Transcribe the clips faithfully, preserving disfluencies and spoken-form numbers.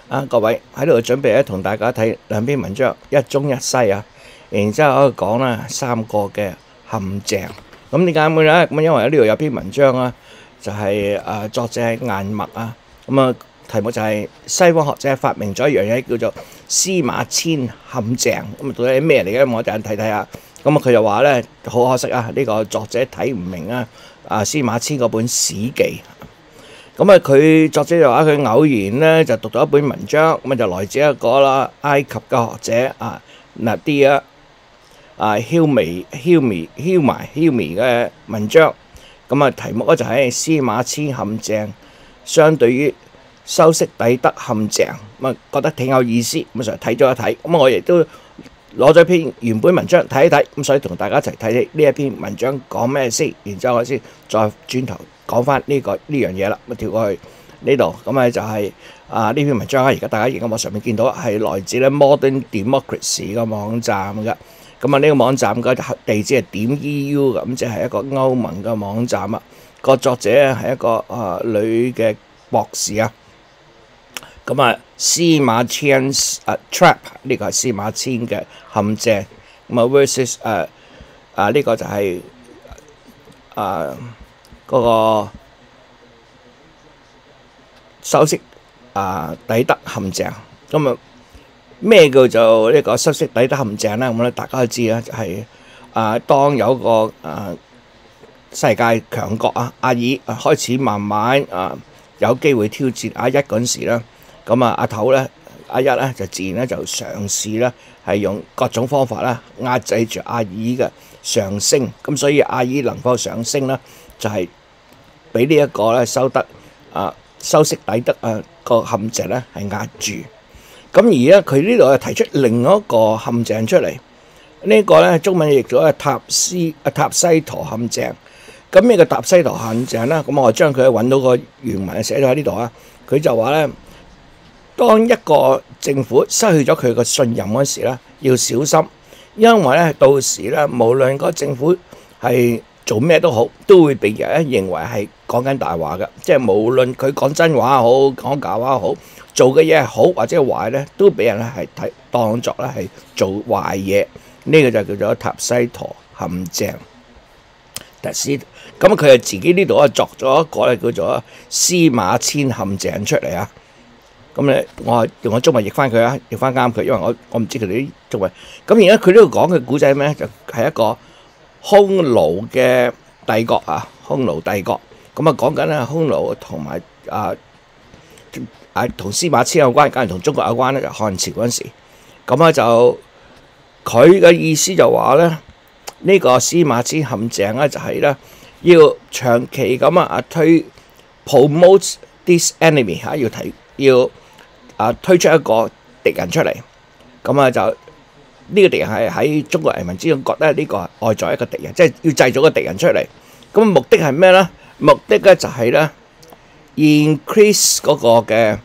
啊，各位喺度準備咧，同大家睇兩篇文章，一中一西啊。然之後講啦三個嘅陷阱。咁點解咁咧？咁因為呢度有篇文章啊，就係誒作者係顏默啊。咁啊題目就係西方學者發明咗一樣嘢叫做司馬遷陷阱。咁啊到底係咩嚟嘅？我陣睇睇下。咁啊佢就話咧，好可惜啊，呢個作者睇唔明啊啊司馬遷嗰本史記。咁啊，佢作者就話佢偶然咧就讀到一本文章，咁啊就來自一個啦埃及嘅學者啊 Nadia 啊 Hilmi Hilmi Hilmi Hilmi 嘅文章。咁啊題目咧就係司馬遷陷阱，相對於修昔底德陷阱。咁啊覺得挺有意思，咁啊睇咗一睇。咁我亦都攞咗篇原本文章睇一睇，咁所以同大家一齊睇呢一篇文章講咩先，然之後我先再轉頭講翻呢個呢樣嘢啦。咁跳過去呢度，咁啊就係啊呢篇文章啊，而家大家而家網上面見到係來自咧 Modern Democracy 嘅網站嘅。咁啊呢個網站嘅地址係點 E U 嘅，咁即係一個歐盟嘅網站啊。個作者係一個啊女嘅博士啊。咁啊，司馬遷啊 trap 呢個係司馬遷嘅陷阱，咁啊 versus 誒啊呢個就係啊嗰個修昔啊底德陷阱。咁啊咩叫做呢個修昔底德陷阱咧？咁咧大家都知啦，就係啊當有個啊世界強國啊阿爾啊開始慢慢啊有機會挑戰阿一嗰陣時咧。咁啊，阿頭咧，阿一咧就自然咧就嘗試咧係用各種方法咧壓制住阿二嘅上升。咁所以阿二能否上升咧，就係俾呢一個咧修德啊修昔底德啊個陷阱咧係壓住。咁而咧佢呢度又提出另一個陷阱出嚟，呢個咧中文譯咗係塔斯啊塔西佗陷阱。咁呢個塔西佗陷阱咧，咁我將佢揾到個原文寫咗喺呢度啊。佢就話咧，當一個政府失去咗佢個信任嗰時咧，要小心，因為咧到時咧，無論個政府係做咩都好，都會被人認為係講緊大話嘅，即係無論佢講真話好，講假話好，做嘅嘢係好或者壞咧，都俾人咧係睇當作咧係做壞嘢。呢個就叫做塔西佗陷阱。特斯咁佢係自己呢度啊作咗一個咧叫做司馬遷陷阱出嚟啊。咁咧，我係用我中文譯翻佢啊，譯翻啱佢，因為我我唔知佢哋啲中文。咁而家佢呢度講嘅古仔咩咧？就係一個匈奴嘅帝國啊，匈奴帝國。咁啊講緊咧，匈奴同埋啊啊同司馬遷有關，梗係同中國有關咧。就漢朝嗰陣時，咁啊就佢嘅意思就話咧，呢個司馬遷陷阱咧就係咧要長期咁啊推 promote this enemy 嚇，要提要。啊！推出一個敵人出嚟，咁啊就呢個敵人係喺中國人民之中覺得呢個係外在一個敵人，即係要製造個敵人出嚟。咁目的係咩咧？目的咧就係咧 increase 嗰個嘅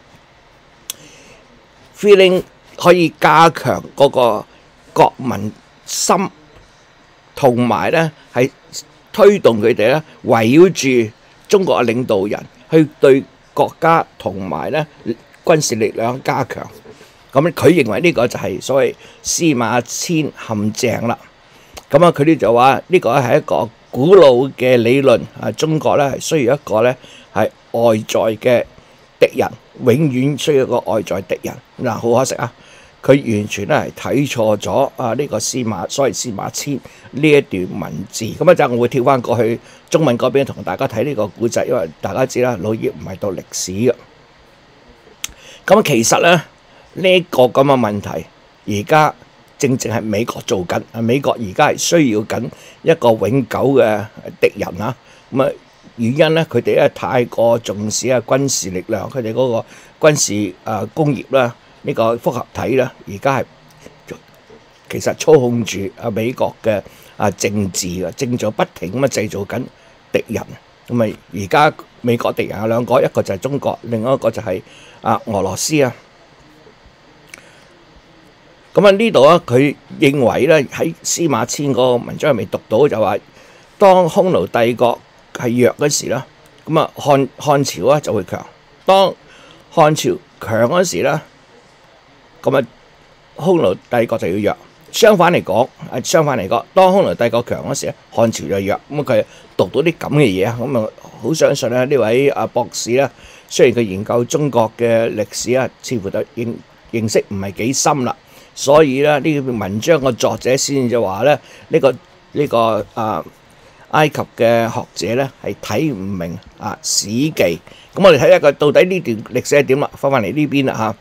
feeling， 可以加強嗰個國民心，同埋咧係推動佢哋咧圍繞住中國嘅領導人去對國家同埋咧軍事力量加強。咁佢認為呢個就係所謂司馬遷陷阱啦。咁啊，佢哋就話呢個係一個古老嘅理論啊，中國咧係需要一個咧係外在嘅敵人，永遠需要一個外在敵人。嗱，好可惜啊，佢完全咧係睇錯咗啊呢個司馬所謂司馬遷呢一段文字。咁一陣我會跳翻過去中文嗰邊同大家睇呢個古仔，因為大家知啦，老葉唔係讀歷史嘅。咁其實咧呢個咁嘅問題，而家正正係美國做緊。啊，美國而家係需要緊一個永久嘅敵人啊。咁啊，原因咧，佢哋咧太過重視啊軍事力量，佢哋嗰個軍事啊工業啦，呢個複合體啦，而家係其實操控住啊美國嘅啊政治啊，正在不停咁啊製造緊敵人。咁啊，而家美國敵人有兩個，一個就係中國，另外一個就係啊俄羅斯啊。咁啊呢度啊，佢認為咧喺司馬遷嗰個文章入面讀到就話，當匈奴帝國係弱嗰時啦，咁啊漢漢朝啊就會強；當漢朝強嗰時咧，咁啊匈奴帝國就要弱。相反嚟講，誒相反嚟講，當匈奴帝國強嗰時咧，漢朝就弱。咁佢讀到啲咁嘅嘢啊，咁啊好相信咧呢位啊博士咧，雖然佢研究中國嘅歷史啊，似乎就認認識唔係幾深啦，所以咧呢篇文章嘅作者先至話咧呢個呢個啊埃及嘅學者咧係睇唔明啊史記。咁我哋睇下佢到底呢段歷史係點啦，翻返嚟呢邊啦嚇。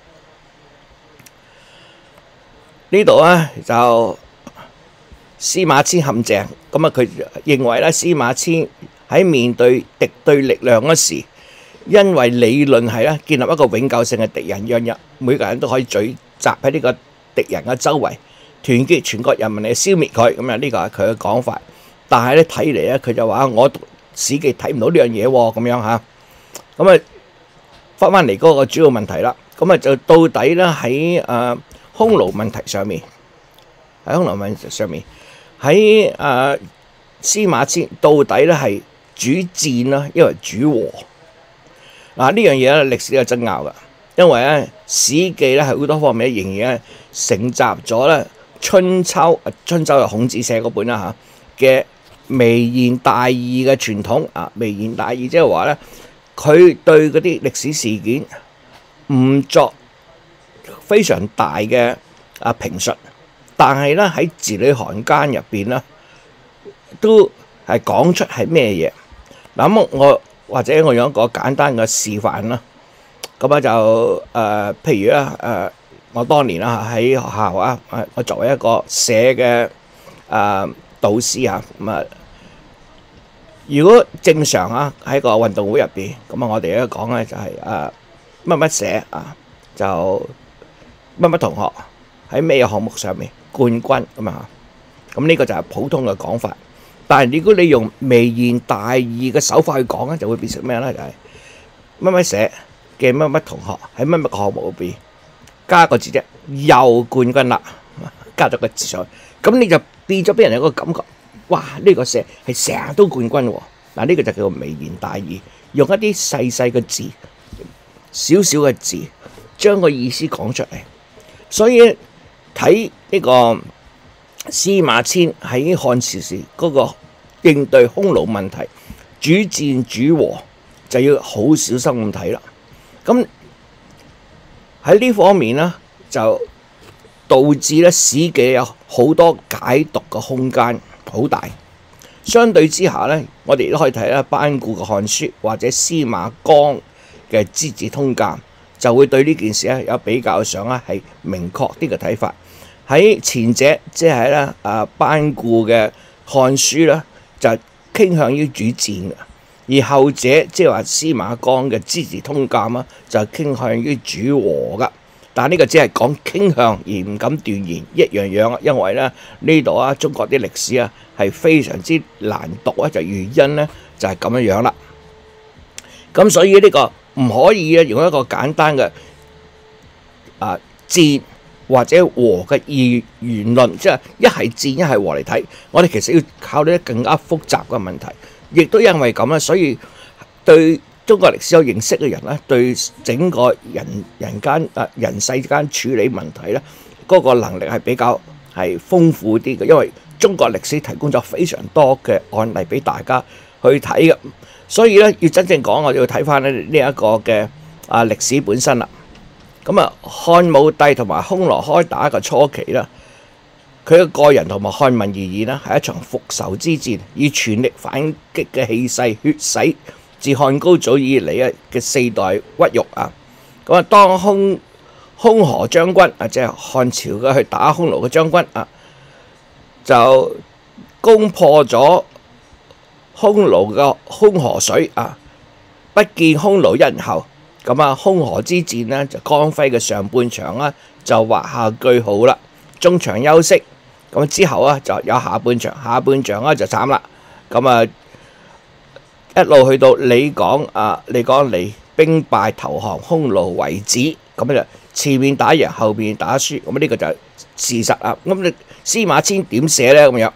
呢度咧就司馬遷陷阱，咁啊佢認為咧司馬遷喺面對敵對力量嗰時，因為理論係咧建立一個永久性嘅敵人，讓人每個人都可以聚集喺呢個敵人嘅周圍，團結全國人民嚟消滅佢。咁啊呢個係佢嘅講法，但係咧睇嚟咧佢就話我讀史記睇唔到呢樣嘢喎，咁樣嚇。咁啊翻返嚟嗰個主要問題啦，咁啊就到底咧喺誒匈奴問題上面，喺匈奴問題上面，喺誒司馬遷到底咧係主戰啦，因為主和嗱呢樣嘢咧歷史有爭拗噶，因為咧史記咧係好多方面仍然係承襲咗咧春秋，春秋係孔子寫嗰本啦嚇嘅微言大義嘅傳統啊，微言大義即係話咧佢對嗰啲歷史事件唔作非常大嘅啊評述，但係咧喺字裏行間入邊咧，都係講出係咩嘢。嗱咁我或者我用一個簡單嘅示範啦。咁啊就誒、呃，譬如啦誒、呃，我當年啦喺學校啊，我作為一個社嘅誒、呃、導師啊，咁啊，如果正常啊喺個運動會入邊，咁啊我哋咧講咧就係誒乜乜社啊，就乜乜同學喺咩項目上面冠軍咁啊，咁呢個就係普通嘅講法。但係如果你用微言大義嘅手法去講咧，就會變成咩咧？就係乜乜社嘅乜乜同學喺乜乜項目入邊加個字啫，又冠軍啦，加咗個字上去，咁你就變咗俾人有個感覺，哇！呢個社係成日都冠軍喎。嗱，呢個就叫做微言大義，用一啲細細嘅字、少少嘅字，將個意思講出嚟。所以睇呢個司馬遷喺漢朝時嗰個應對匈奴問題，主戰主和，就要好小心咁睇啦。咁喺呢方面呢，就導致咧史記有好多解讀嘅空間好大。相對之下呢，我哋都可以睇下班固嘅《漢書》或者司馬光嘅《資治通鑑》，就會對呢件事咧有比較上咧係明確啲嘅睇法。喺前者即係咧啊班固嘅《漢書》咧就傾向於主戰嘅，而後者即係話司馬光嘅《資治通鑑》啊就傾向於主和噶。但係呢個只係講傾向而唔敢斷言一樣樣啊，因為咧呢度啊中國啲歷史啊係非常之難讀啊，就原因咧就係咁樣樣啦。咁所以呢個唔可以啊用一個簡單嘅啊戰或者和嘅二元論，即係一係戰一係和嚟睇。我哋其實要考慮更加複雜嘅問題，亦都因為咁啦，所以對中國歷史有認識嘅人咧，對整個人人間啊人世間處理問題咧，嗰個能力係比較係豐富啲嘅，因為中國歷史提供咗非常多嘅案例俾大家去睇嘅，所以咧要真正講，我哋要睇翻咧呢一個嘅啊歷史本身啦。咁啊，漢武帝同埋匈奴開打嘅初期啦，佢嘅個人同埋漢民而言啦，係一場復仇之戰，以全力反擊嘅氣勢，血洗自漢高祖以嚟啊嘅四代屈辱啊！咁啊，當匈匈河將軍啊，即係漢朝嘅去打匈奴嘅將軍啊，就攻破咗匈奴嘅匈河水啊，不見匈奴一人後。咁啊，匈河之戰呢，就光輝嘅上半場啦，就畫下句號啦。中場休息，咁之後啊就有下半場，下半場咧就慘啦。咁啊一路去到你講啊，你講嚟兵敗投降匈奴為止，咁就前面打贏，後面打輸，咁呢個就係事實啊。咁你司馬遷點寫呢？咁樣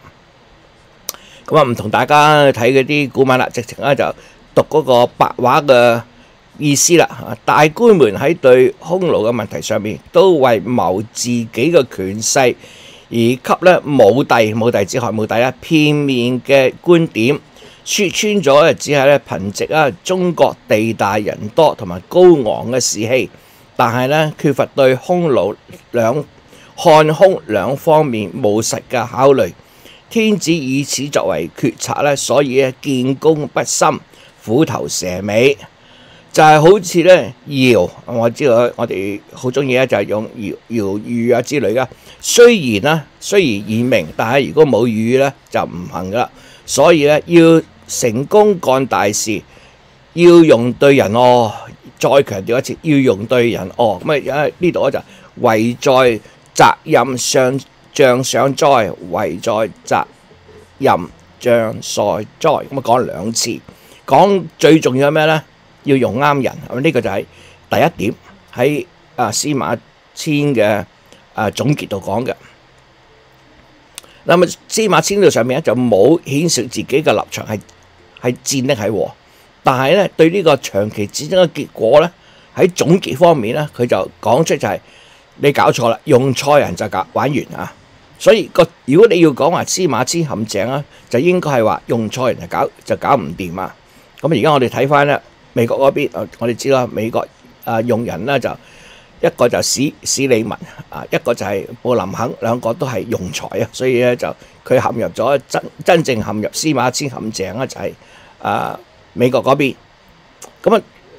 咁啊，唔同大家睇嗰啲古文啦，直情咧就讀嗰個白話嘅意思啦。大官們喺對匈奴嘅問題上面，都為謀自己嘅權勢而給咧武帝武帝之害武帝咧片面嘅觀點，説穿咗只係咧憑藉啊中國地大人多同埋高昂嘅士氣，但係咧缺乏對匈奴兩漢匈兩方面務實嘅考慮。天子以此作為決策咧，所以咧見功不深，虎頭蛇尾，就係、是、好似咧堯，我知道我哋好中意咧，就係用堯堯禹啊之類噶。雖然啦，雖然賢明，但係如果冇禹咧就唔行噶啦。所以咧要成功幹大事，要用對人哦。再強調一次，要用對人哦。咁啊呢度咧就唯在責任上。將上哉，唯在責任將帥哉。咁啊講兩次，講最重要係咩呢？要用啱人。咁、這、呢個就係第一點喺啊司馬遷嘅啊總結度講嘅。咁啊司馬遷度上面咧就冇顯示自己嘅立場係係戰定係和，但係咧對呢個長期戰爭嘅結果咧喺總結方面咧佢就講出就係、是、你搞錯啦，用錯人就搞玩完啊！所以個如果你要講話司馬遷陷阱啊，就應該係話用錯人就搞就搞唔掂啊！咁而家我哋睇翻咧美國嗰邊，我哋知啦，美國啊用人咧就一個就史史利文啊，一個就係布林肯，兩個都係用才啊，所以咧就佢陷入咗真真正陷入司馬遷陷阱啊，就係啊美國嗰邊。咁啊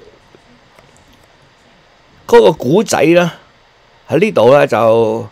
嗰個古仔咧喺呢度咧就。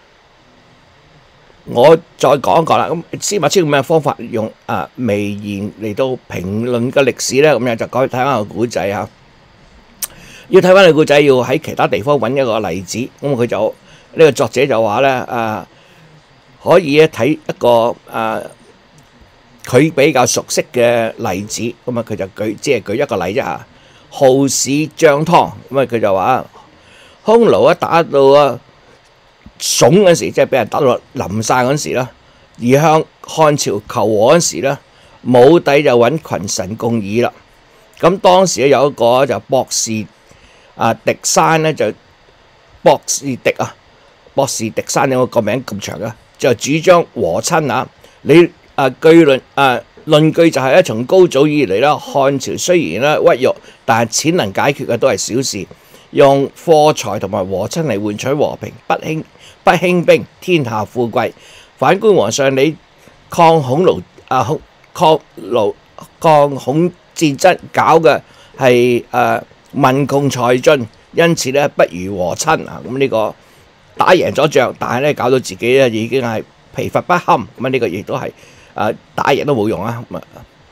我再講一個啦，咁司馬遷用咩方法用啊微言嚟到評論嘅歷史咧？咁樣就講睇翻個古仔嚇，要睇翻個古仔，要喺其他地方揾一個例子。咁佢就呢、這個作者就話咧啊，可以咧睇一個啊佢比較熟悉嘅例子。咁啊佢就舉即係舉一個例啫嚇，好使張湯。咁啊佢就話匈奴一打到啊〜慫嗰時，即係俾人打到冧晒嗰時啦，而向漢朝求和嗰時咧，武帝就揾群臣共議啦。咁當時咧有一個就博士啊狄山咧就博士狄啊，博士狄山有個名咁長嘅，就主張和親啊。你啊據論啊論據就係咧，從高祖以嚟啦，漢朝雖然咧屈辱，但係錢能解決嘅都係小事，用貨財同埋和親嚟換取和平，不興。不興兵，天下富貴。反觀皇上，你抗匈奴啊，抗奴抗匈戰爭搞嘅係誒民窮財盡，因此咧不如和親啊。咁呢個打贏咗仗，但係咧搞到自己咧已經係疲乏不堪。咁呢個亦都係誒打贏都冇用啊。咁啊，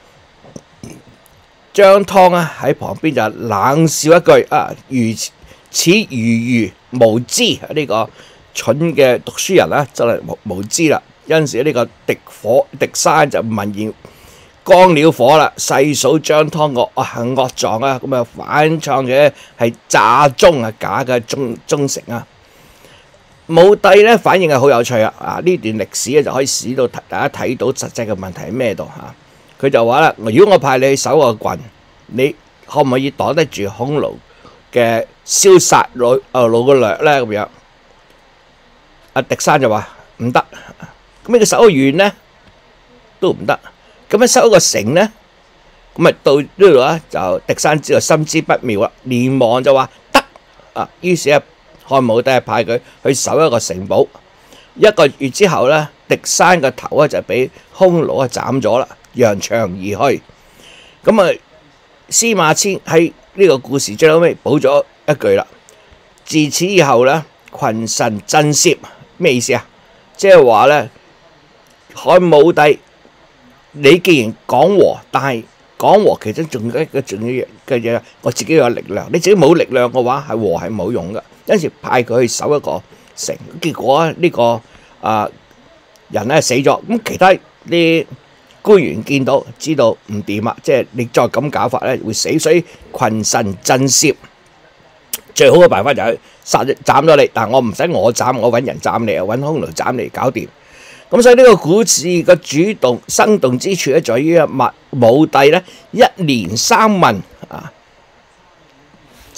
張湯啊喺旁邊就冷笑一句啊，如此愚愚無知呢、這個。蠢嘅讀書人啦，真係無無知啦！有陣時呢個狄火狄山就聞言光了火啦，細數張湯個惡行惡狀啊，咁啊反創嘅係詐忠啊，假嘅忠忠誠啊！武帝咧反應係好有趣啊！啊呢段歷史咧就可以使到大家睇到實際嘅問題喺咩度嚇？佢就話啦：如果我派你去守個郡，你可唔可以擋得住匈奴嘅燒殺擄啊擄嘅掠咧？咁樣？阿狄山就話唔得，咁你個守個縣呢都唔得，咁你守一個城呢，咁咪到呢度啊就狄山知道心知不妙啦，連忙就話得啊，於是啊漢武帝派佢去守一個城堡，一個月之後呢，狄山個頭咧就俾匈奴啊斬咗啦，揚長而去。咁啊司馬遷喺呢個故事最後尾補咗一句啦，自此以後呢，群臣震懾。咩意思啊？即係話咧，漢武帝，你既然講和，但係講和其實仲有一個重要嘅嘢，我自己有力量，你自己冇力量嘅話，係和係冇用嘅。因此派佢去守一個城，結果呢、這個啊、呃、人咧死咗，咁其他啲官員見到知道唔掂啊，即係你再咁搞法咧會死，所以群臣震懾。最好嘅辦法就係殺斬咗你，但係我唔使我斬，我揾人斬你啊，揾匈奴斬你搞掂。咁所以呢個故事嘅主動生動之處咧，在於啊武武帝咧一連三問啊，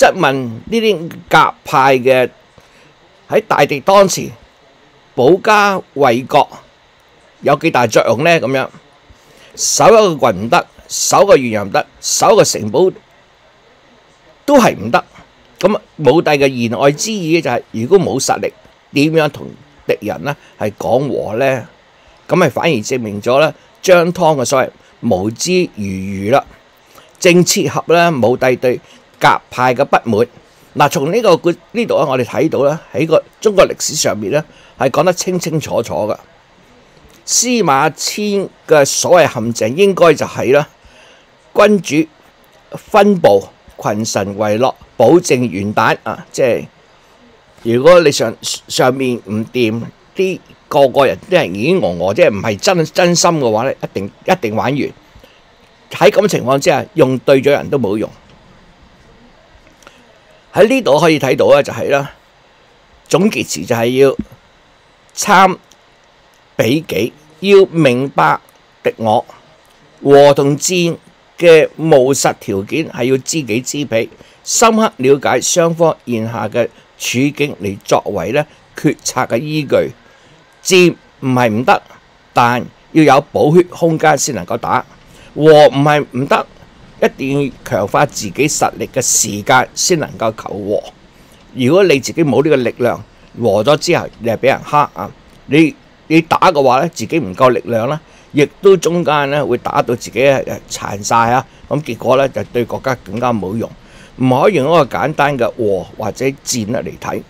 質問呢啲鴿派嘅喺大敵當前保家衛國有幾大作用呢？咁樣守一個郡唔得，守個縣又唔得，守個城堡都係唔得。咁武帝嘅言外之意就係、是，如果冇實力，點樣同敵人呢係講和呢？咁係反而證明咗咧張湯嘅所謂無知如愚啦，正切合咧武帝對鴿派嘅不滿。嗱，從呢個呢度咧，我哋睇到咧喺個中國歷史上面咧係講得清清楚楚嘅。司馬遷嘅所謂陷阱應該就係啦，君主分部，群臣為樂，保證元旦啊！即係如果你上上面唔掂，啲個個人都係已經鵝鵝，即係唔係真真心嘅話咧，一定一定玩完。喺咁嘅情況之下，用對咗人都冇用。喺呢度可以睇到咧，就係啦，總結詞就係要參比己，要明白敵我，和同戰嘅務實條件係要知己知彼，深刻了解雙方現下嘅處境嚟作為咧決策嘅依據。戰唔係唔得，但要有補血空間先能夠打；和唔係唔得，一定要強化自己實力嘅時間先能夠求和。如果你自己冇呢個力量，和咗之後你係俾人蝦啊！你你打嘅話咧，自己唔夠力量啦，亦都中間咧會打到自己係殘晒啊！咁結果咧就對國家更加冇用。唔可以用一個簡單嘅和或者戰咧嚟睇。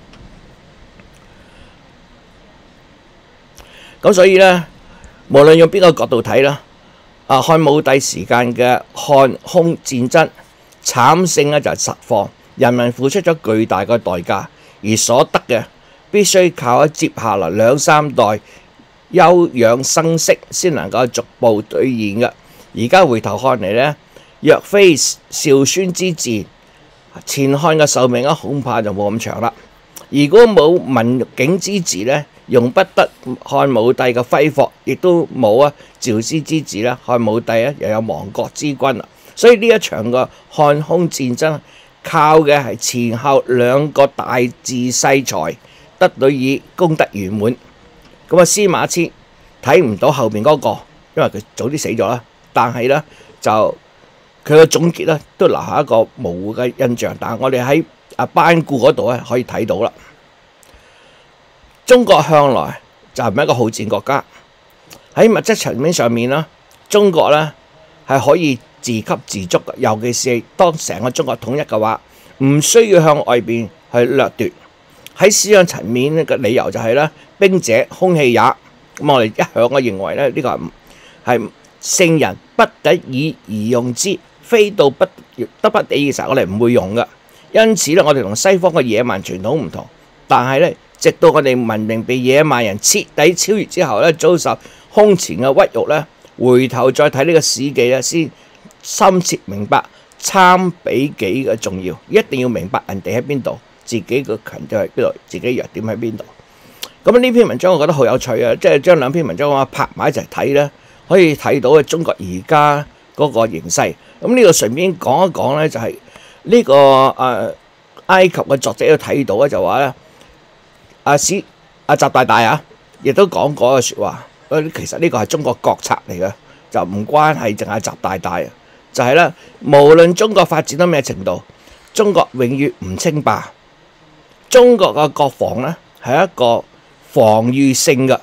咁所以咧，無論用邊個角度睇啦，啊漢武帝時間嘅漢匈戰爭慘勝咧就係實況，人民付出咗巨大嘅代價，而所得嘅必須靠喺接下來兩三代休養生息先能夠逐步兌現嘅。而家回頭看嚟咧，若非少孫之治，前漢嘅壽命啊恐怕就冇咁長啦。如果冇文景之治咧，用不得漢武帝嘅輝煌，亦都冇啊趙師之治啦。漢武帝啊又有亡國之君啦，所以呢一場嘅漢匈戰爭靠嘅係前後兩個大治世才得到以功德圓滿。咁啊司馬遷睇唔到後面嗰個，因為佢早啲死咗啦。但係咧就佢嘅總結咧都留下一個模糊嘅印象。但係我哋喺啊班固嗰度咧可以睇到啦。中國向來就唔係一個好戰國家，喺物質層面上面啦，中國咧係可以自給自足嘅，尤其是當成個中國統一嘅話，唔需要向外邊去掠奪。喺思想層面嘅理由就係咧，兵者凶器也。咁我哋一向我認為咧，呢個係聖人不得已而用之，非到不得不得已嘅時候，我哋唔會用嘅。因此咧，我哋同西方嘅野蠻傳統唔同，但係咧，直到我哋文明被野蠻人徹底超越之後咧，遭受空前嘅屈辱咧，回頭再睇呢個史記咧，先深切明白參比己嘅重要。一定要明白人哋喺邊度，自己嘅強點喺邊度，自己弱點喺邊度。咁呢篇文章我覺得好有趣啊！即係將兩篇文章啊拍埋一齊睇咧，可以睇到嘅中國而家嗰個形勢。咁呢度順便講一講咧，就係呢個誒埃及嘅作者都睇到咧，就話咧。阿史阿習大大啊，亦都講過個説話。其實呢個係中國國策嚟嘅，就唔關係淨係習大大啊。就係咧，無論中國發展到咩程度，中國永遠唔稱霸。中國嘅國防咧係一個防禦性嘅。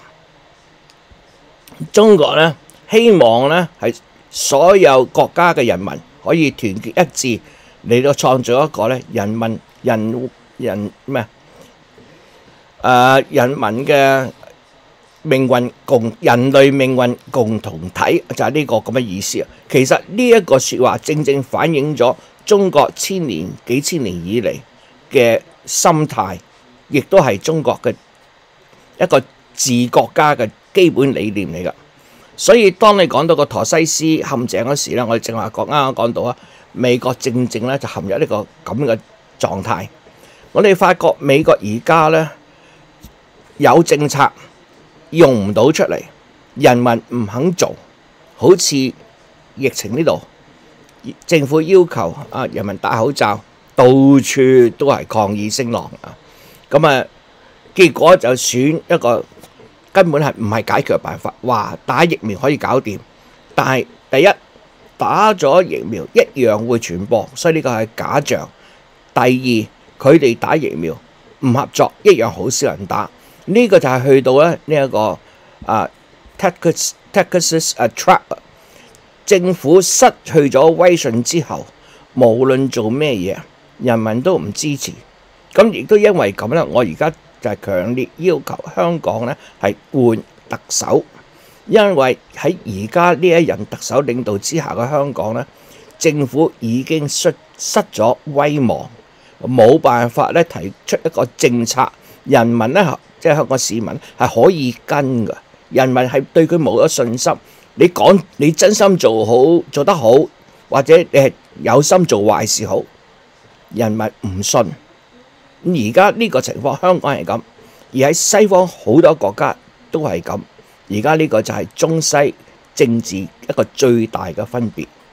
中國咧希望咧係所有國家嘅人民可以團結一致嚟到創造一個咧人民人人咩？誒、呃、人民嘅命運共人類命運共同體就係、是、呢個咁嘅意思啊！其實呢一個説話正正反映咗中國千年幾千年以嚟嘅心態，亦都係中國嘅一個治國家嘅基本理念嚟㗎。所以當你講到個陀西斯陷阱嗰時咧，我哋正話講啱啱講到啊，美國正正咧就陷入呢個咁嘅狀態。我哋發覺美國而家咧，有政策用唔到出嚟，人民唔肯做，好似疫情呢度，政府要求啊人民戴口罩， 到處都係抗議聲浪啊！咁啊，結果就選一個根本係唔係解決嘅辦法，話打疫苗可以搞掂，但係第一打咗疫苗一樣會傳播，所以呢個係假象。第二，佢哋打疫苗唔合作，一樣好少人打。呢、這個就係去到咧呢一個啊 Texas Texas trap， 政府失去咗威信之後，無論做咩嘢，人民都唔支持。咁亦都因為咁咧，我而家就係強烈要求香港咧係換特首，因為喺而家呢一任特首領導之下嘅香港咧，政府已經失失咗威望，冇辦法咧提出一個政策，人民咧即係香港市民係可以跟㗎。人民係對佢冇咗信心。你講你真心做好做得好，或者你係有心做壞事好，人民唔信。咁而家呢個情況，香港係咁，而喺西方好多國家都係咁。而家呢個就係中西政治一個最大嘅分別。